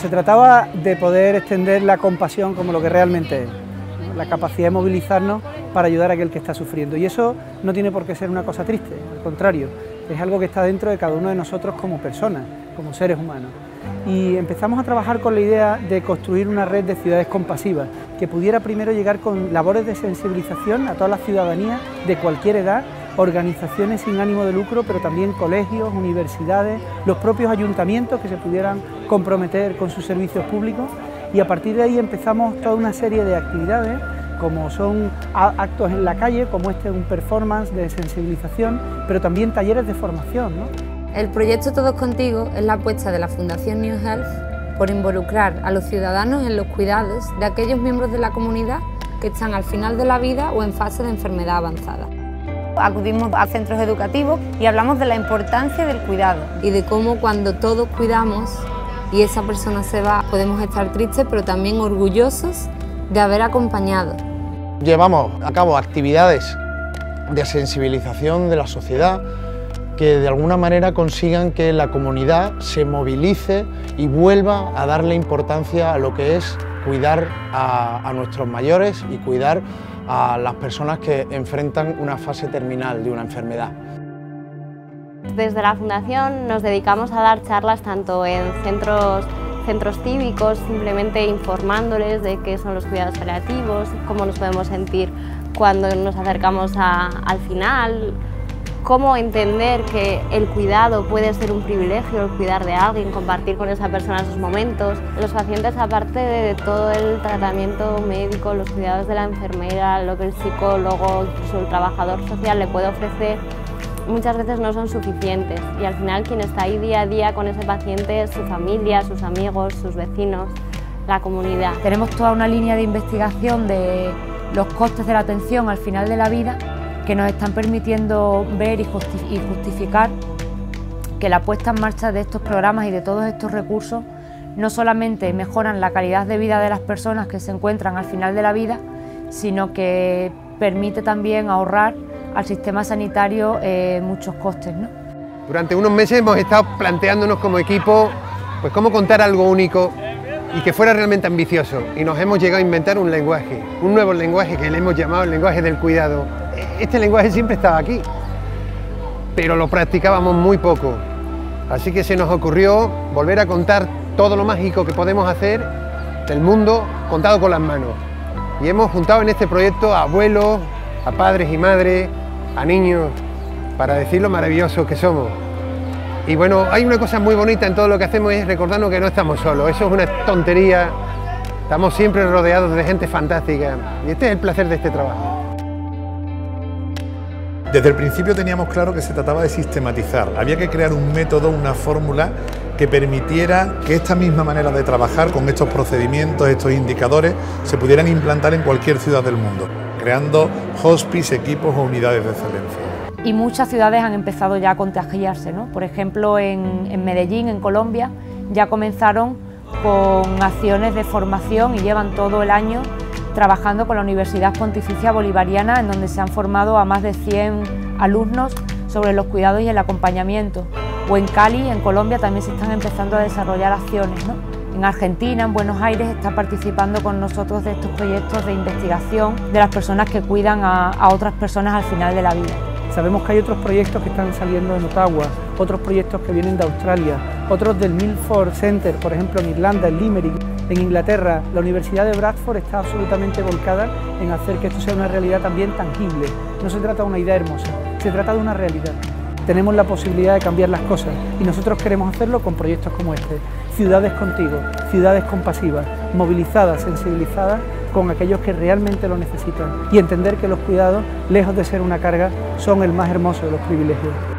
Se trataba de poder extender la compasión como lo que realmente es, ¿no? La capacidad de movilizarnos para ayudar a aquel que está sufriendo. Y eso no tiene por qué ser una cosa triste, al contrario, es algo que está dentro de cada uno de nosotros como personas, como seres humanos. Y empezamos a trabajar con la idea de construir una red de ciudades compasivas, que pudiera primero llegar con labores de sensibilización a toda la ciudadanía de cualquier edad, organizaciones sin ánimo de lucro, pero también colegios, universidades, los propios ayuntamientos que se pudieran comprometer con sus servicios públicos, y a partir de ahí empezamos toda una serie de actividades, como son actos en la calle, como este un performance de sensibilización, pero también talleres de formación, ¿no? El proyecto Todos Contigo es la apuesta de la Fundación New Health por involucrar a los ciudadanos en los cuidados de aquellos miembros de la comunidad que están al final de la vida o en fase de enfermedad avanzada. Acudimos a centros educativos y hablamos de la importancia del cuidado. Y de cómo cuando todos cuidamos y esa persona se va, podemos estar tristes pero también orgullosos de haber acompañado. Llevamos a cabo actividades de sensibilización de la sociedad que de alguna manera consigan que la comunidad se movilice y vuelva a darle importancia a lo que es cuidar a nuestros mayores y cuidar a las personas que enfrentan una fase terminal de una enfermedad. Desde la Fundación nos dedicamos a dar charlas tanto en centros cívicos, simplemente informándoles de qué son los cuidados paliativos, cómo nos podemos sentir cuando nos acercamos al final, cómo entender que el cuidado puede ser un privilegio, el cuidar de alguien, compartir con esa persona sus momentos. Los pacientes, aparte de todo el tratamiento médico, los cuidados de la enfermera, lo que el psicólogo, incluso el trabajador social le puede ofrecer, muchas veces no son suficientes, y al final quien está ahí día a día con ese paciente es su familia, sus amigos, sus vecinos, la comunidad. Tenemos toda una línea de investigación de los costes de la atención al final de la vida que nos están permitiendo ver y justificar que la puesta en marcha de estos programas y de todos estos recursos no solamente mejoran la calidad de vida de las personas que se encuentran al final de la vida, sino que permite también ahorrar al sistema sanitario muchos costes, ¿no? Durante unos meses hemos estado planteándonos como equipo pues cómo contar algo único y que fuera realmente ambicioso, y nos hemos llegado a inventar un lenguaje, un nuevo lenguaje que le hemos llamado el lenguaje del cuidado. Este lenguaje siempre estaba aquí, pero lo practicábamos muy poco, así que se nos ocurrió volver a contar todo lo mágico que podemos hacer del mundo contado con las manos, y hemos juntado en este proyecto a abuelos, a padres y madres, a niños, para decir lo maravillosos que somos. Y bueno, hay una cosa muy bonita en todo lo que hacemos, es recordarnos que no estamos solos. Eso es una tontería, estamos siempre rodeados de gente fantástica, y este es el placer de este trabajo. Desde el principio teníamos claro que se trataba de sistematizar, había que crear un método, una fórmula que permitiera que esta misma manera de trabajar con estos procedimientos, estos indicadores, se pudieran implantar en cualquier ciudad del mundo, creando hospice, equipos o unidades de excelencia. Y muchas ciudades han empezado ya a contagiarse, ¿no? Por ejemplo, en Medellín, en Colombia, ya comenzaron con acciones de formación y llevan todo el año trabajando con la Universidad Pontificia Bolivariana, en donde se han formado a más de 100 alumnos sobre los cuidados y el acompañamiento. O en Cali, en Colombia, también se están empezando a desarrollar acciones, ¿no? En Argentina, en Buenos Aires, está participando con nosotros de estos proyectos de investigación de las personas que cuidan a otras personas al final de la vida. Sabemos que hay otros proyectos que están saliendo en Ottawa, otros proyectos que vienen de Australia, otros del Milford Center, por ejemplo en Irlanda, en Limerick, en Inglaterra. La Universidad de Bradford está absolutamente volcada en hacer que esto sea una realidad también tangible. No se trata de una idea hermosa, se trata de una realidad. Tenemos la posibilidad de cambiar las cosas y nosotros queremos hacerlo con proyectos como este. Ciudades contigo, ciudades compasivas, movilizadas, sensibilizadas con aquellos que realmente lo necesitan, y entender que los cuidados, lejos de ser una carga, son el más hermoso de los privilegios.